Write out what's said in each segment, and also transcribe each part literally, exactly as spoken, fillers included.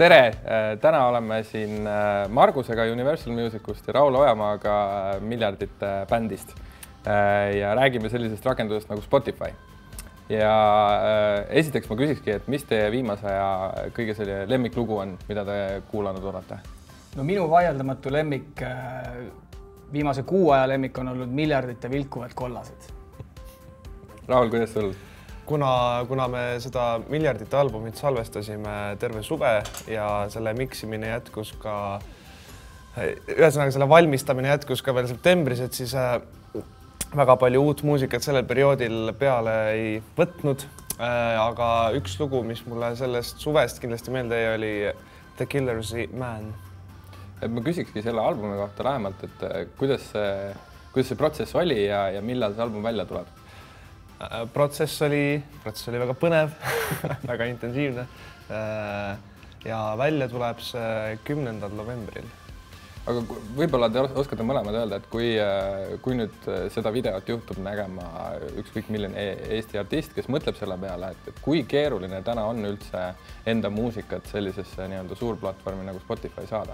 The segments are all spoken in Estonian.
tere! Täna oleme siin Margusega Universal Musicust ja Raul Ojamaaga Miljardite bändist ja räägime sellisest rakendusest nagu Spotify. Ja esiteks ma küsikski, et mis teie viimase aja kõige selline lemmiklugu on, mida te kuulanud olete? No minu vaieldamatu lemmik, viimase kuu aja lemmik on olnud Miljardite vilkuvad kollased. Raul, kuidas sul? Kuna, kuna me seda Miljardite albumit salvestasime terve suve ja selle miksimine jätkus ka, ühesõnaga selle valmistamine jätkus ka veel septembris, et siis väga palju uut muusikat sellel perioodil peale ei võtnud. Aga üks lugu, mis mulle sellest suvest kindlasti meelde jäi, oli The Killer's Man. Ma küsikski selle albumi kohta lähemalt, et kuidas see, kuidas see protsess oli ja, ja millal see album välja tuleb? Protsess oli, protsess oli väga põnev, väga intensiivne ja välja tuleb see kümnendal novembril. Aga võib-olla te oskate mõlemad öelda, et kui, kui nüüd seda videot juhtub nägema ükskõik milline Eesti artist, kes mõtleb selle peale, et, et kui keeruline täna on üldse enda muusikat sellisesse nii-öelda suurplatvormi nagu Spotify saada?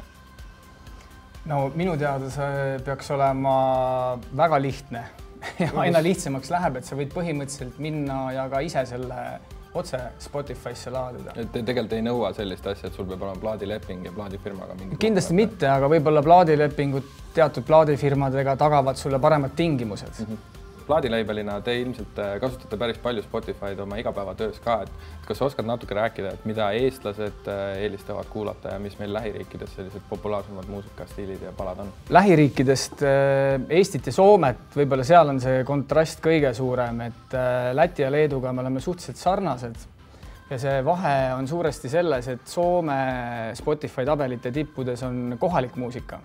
No minu teada see peaks olema väga lihtne. Ja aina lihtsamaks läheb, et sa võid põhimõtteliselt minna ja ka ise selle otse Spotify'sse laadida. Te tegelikult ei nõua sellist asja, et sul peab olema plaadileping ja plaadifirmaga mingi... Kindlasti mitte, aga võib-olla plaadilepingud teatud plaadifirmadega tagavad sulle paremad tingimused. Mm-hmm. Plaadileibelina te ilmselt kasutate päris palju Spotify'd oma igapäevatöös ka, et kas sa oskad natuke rääkida, et mida eestlased eelistavad kuulata ja mis meil lähiriikides sellised populaarsemad muusikastiilid ja palad on? Lähiriikidest Eestit ja Soomet, võib-olla seal on see kontrast kõige suurem, et Läti ja Leeduga me oleme suhteliselt sarnased ja see vahe on suuresti selles, et Soome Spotify tabelite tippudes on kohalik muusika.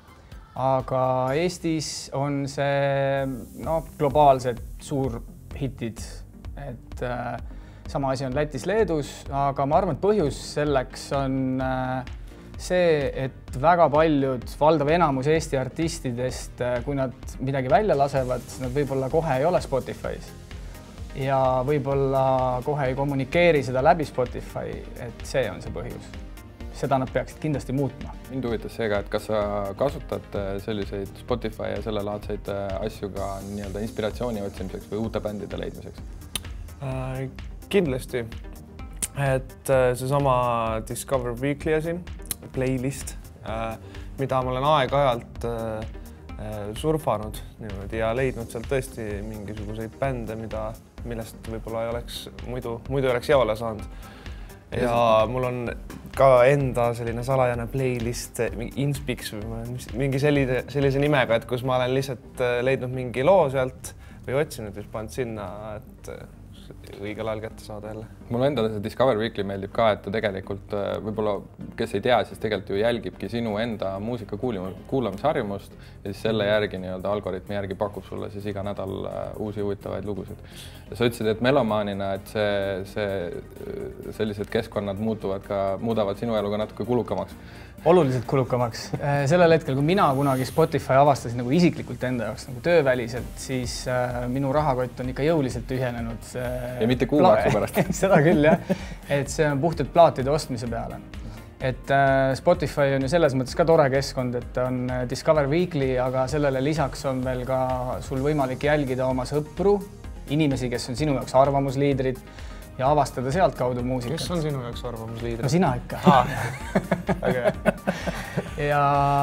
Aga Eestis on see no, globaalsed suurhitid, et äh, sama asi on Lätis, Leedus, aga ma arvan, et põhjus selleks on äh, see, et väga paljud, valdav enamus Eesti artistidest, äh, kui nad midagi välja lasevad, nad võib-olla kohe ei ole Spotify's ja võib-olla kohe ei kommunikeeri seda läbi Spotify, et see on see põhjus. Seda nad peaksid kindlasti muutma. Mind huvitas seega, et kas sa kasutad selliseid Spotify ja sellelaadseid asju ka nii-öelda inspiratsiooni otsimiseks või uute bändide leidmiseks? Äh, kindlasti. Et see sama Discover Weekly asi, playlist, äh, mida ma olen aeg-ajalt äh, surfanud niimoodi ja leidnud sealt tõesti mingisuguseid bände, mida, millest võib-olla ei oleks, muidu, muidu ei oleks jaole saanud. Ja mul on ka enda selline salajane playlist, mingi Inspix või mingi sellise, sellise nimega, et kus ma olen lihtsalt leidnud mingi loo sealt või otsinud ja pannud sinna, et õigel ajal kätte saada jälle. Mulle endale see Discover Weekly meeldib ka, et ta tegelikult võib-olla, kes ei tea, siis tegelikult ju jälgibki sinu enda muusika kuulamisharjumust ja siis selle järgi nii-öelda algoritmi järgi pakub sulle siis iga nädal uusi huvitavaid lugusid. Ja sa ütlesid, et melomaanina, et see, see, sellised keskkonnad muutuvad ka, muudavad sinu elu ka natuke kulukamaks. Oluliselt kulukamaks. Sellel hetkel, kui mina kunagi Spotify avastasin nagu isiklikult enda jaoks nagu tööväliselt, siis minu rahakott on ikka jõuliselt ühenenud. Ja mitte kuumaksu pärast. Seda küll, jah. Et see on puhtalt plaatide ostmise peale. Et Spotify on ju selles mõttes ka tore keskkond, et on Discover Weekly, aga sellele lisaks on veel ka sul võimalik jälgida oma sõpru, inimesi, kes on sinu jaoks arvamusliidrid ja avastada sealt kaudu muusikat. Kes on sinu jaoks arvamusliidrid? No sina ikka. Okay. Ja,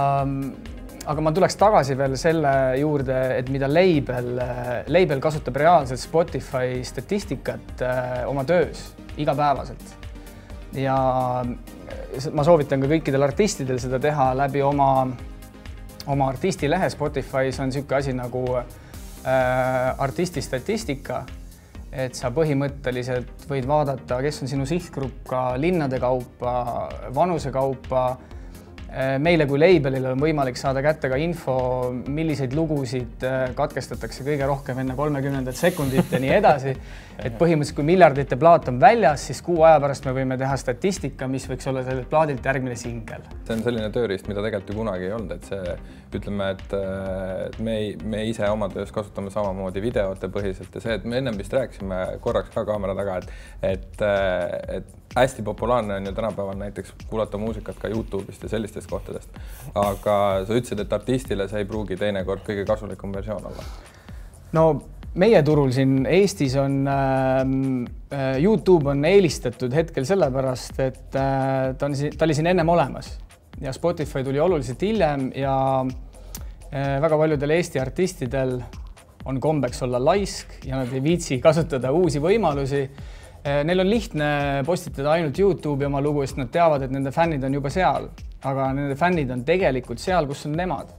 aga ma tuleks tagasi veel selle juurde, et mida label, label kasutab reaalselt Spotify statistikat oma töös igapäevaselt. Ja ma soovitan ka kõikidel artistidel seda teha läbi oma, oma artistilehe. Spotify's on niisugune asi nagu äh, artisti statistika, et sa põhimõtteliselt võid vaadata, kes on sinu sihtgrupp ka linnade kaupa, vanuse kaupa. Meile kui labelile on võimalik saada kätte ka info, milliseid lugusid katkestatakse kõige rohkem enne kolmekümnendat sekundit ja nii edasi. Et põhimõtteliselt, kui Miljardite plaat on väljas, siis kuu aja pärast me võime teha statistika, mis võiks olla sellelt plaadilt järgmine singel. See on selline tööriist, mida tegelikult ju kunagi ei olnud, et see, ütleme, et me, me ise oma töös kasutame samamoodi videote põhiselt ja see, et me ennem vist rääkisime korraks ka kaamera taga, et, et, et hästi populaarne on ju tänapäeval näiteks kuulata muusikat ka YouTube'ist ja sellistest kohtadest. Aga sa ütlesid, et artistile see ei pruugi teinekord kõige kasulikum versioon olla. No meie turul siin Eestis on äh, YouTube on eelistatud hetkel sellepärast, et äh, ta, on, ta oli siin ennem olemas ja Spotify tuli oluliselt hiljem ja äh, väga paljudel Eesti artistidel on kombeks olla laisk ja nad ei viitsi kasutada uusi võimalusi. Neil on lihtne postitada ainult YouTube'i oma lugu, sest nad teavad, et nende fännid on juba seal, aga nende fännid on tegelikult seal, kus on nemad.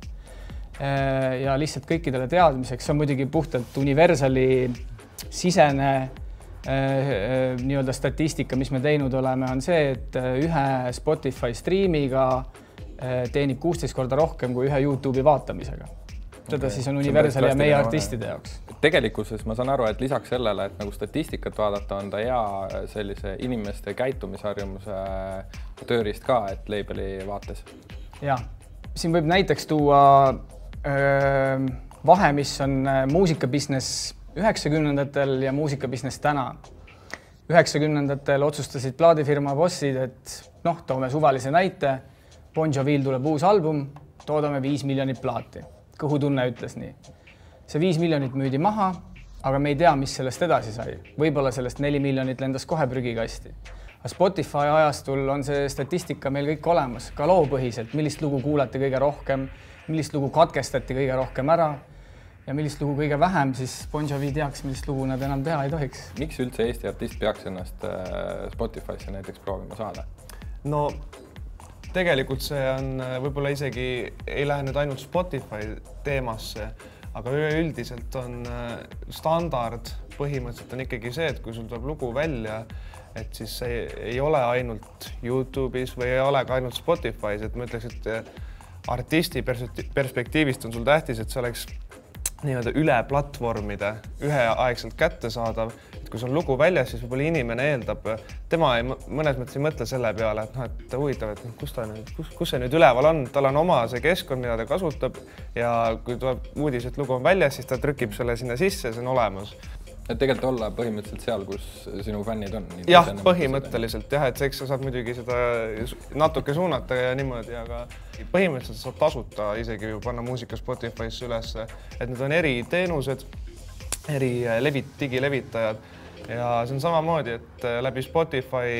Ja lihtsalt kõikidele teadmiseks, see on muidugi puhtalt Universali sisene nii-öelda statistika, mis me teinud oleme, on see, et ühe Spotify streamiga teenib kuusteist korda rohkem kui ühe YouTube'i vaatamisega. Teda okay. Siis on Universal ja meie artistide jaoks. Tegelikkuses ma saan aru, et lisaks sellele, et nagu statistikat vaadata, on ta hea sellise inimeste käitumisharjumuse tööriist ka, et labeli vaates. Ja, siin võib näiteks tuua öö, vahe, mis on muusikabusiness üheksakümnendatel ja muusikabusiness täna. üheksakümnendatel otsustasid plaadifirma bossid, et noh, toome suvalise näite. Bon Jovil tuleb uus album, toodame viis miljonit plaati. Kõhu tunne ütles nii. See viis miljonit müüdi maha, aga me ei tea, mis sellest edasi sai. Võib-olla sellest neli miljonit lendas kohe prügikasti. Spotify ajastul on see statistika meil kõik olemas, ka loopõhiselt, millist lugu kuulati kõige rohkem, millist lugu katkestati kõige rohkem ära ja millist lugu kõige vähem, siis Bon Jovi teaks, millist lugu nad enam teha ei tohiks. Miks üldse Eesti artist peaks ennast Spotify'sse näiteks proovima saada? No tegelikult see on võib-olla isegi ei lähe nüüd ainult Spotify teemasse, aga üleüldiselt on standard põhimõtteliselt on ikkagi see, et kui sul tuleb lugu välja, et siis see ei ole ainult YouTube'is või ei ole ka ainult Spotify's, et ma ütleks, et artisti perspektiivist on sul tähtis, et see oleks nii-öelda üle platvormide üheaegselt kättesaadav. Et kui sul on lugu väljas, siis võib-olla inimene eeldab, tema ei, mõnes mõttes ei mõtle selle peale, et, no, et huvitav, et kus, ta nüüd, kus, kus see nüüd üleval on, tal on oma see keskkond, mida ta kasutab ja kui tuleb uudis, et lugu on väljas, siis ta trükib selle sinna sisse, see on olemas. Et tegelikult olla põhimõtteliselt seal, kus sinu fännid on. Jah, põhimõtteliselt jah, et eks sa saad muidugi seda natuke suunata ja niimoodi, aga põhimõtteliselt saab tasuta isegi ju panna muusika Spotify'sse üles, et need on eri teenused, eri levit, digilevitajad ja see on samamoodi, et läbi Spotify,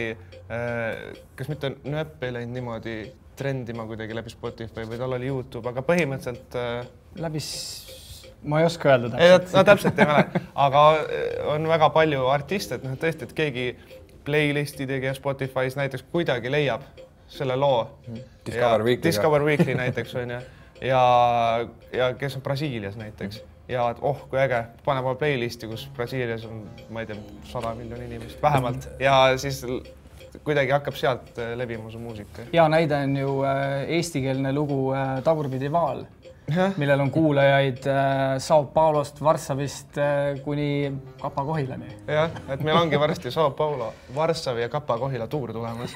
kas mitte nööp ei läinud niimoodi trendima kuidagi läbi Spotify või tal oli YouTube, aga põhimõtteliselt läbi ma ei oska öelda täpselt. No täpselt ei mäle, aga on väga palju artiste, et noh, tõesti, et keegi playlisti tegija Spotify's näiteks kuidagi leiab selle loo. Discover Weekly. Discover Weekly näiteks on ja, ja, ja kes on Brasiilias näiteks. Ja et oh, kui äge, pane oma playlisti, kus Brasiilias on, ma ei tea, sada miljoni inimest vähemalt ja siis kuidagi hakkab sealt levima su muusika. Ja näide on ju eestikeelne lugu Tagurpidi Vaal, millel on kuulajaid Sao Paulost, Varssavist kuni Kapa-Kohilani. Jah, et meil ongi varsti Sao Paulo, Varssavi ja Kapa-Kohila tuur tulemas.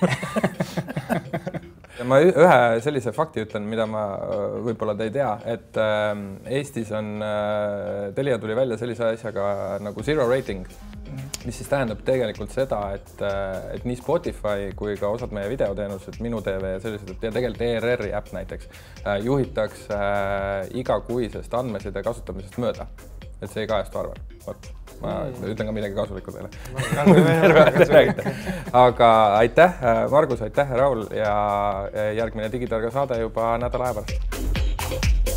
Ma ühe sellise fakti ütlen, mida ma võib-olla te ei tea, et Eestis on, Telia tuli välja sellise asjaga nagu zero rating, mis siis tähendab tegelikult seda, et, et nii Spotify kui ka osad meie videoteenused, Minu T V ja sellised, ja tegelikult E R R-i äpp näiteks, juhitakse igakuisest andmeside kasutamisest mööda, et see ei kajastu arvel. Võt, ma ütlen ka midagi kasulikku teile. Aga aitäh, Margus, aitäh, Raul ja järgmine Digitarga saade juba nädala aja pärast.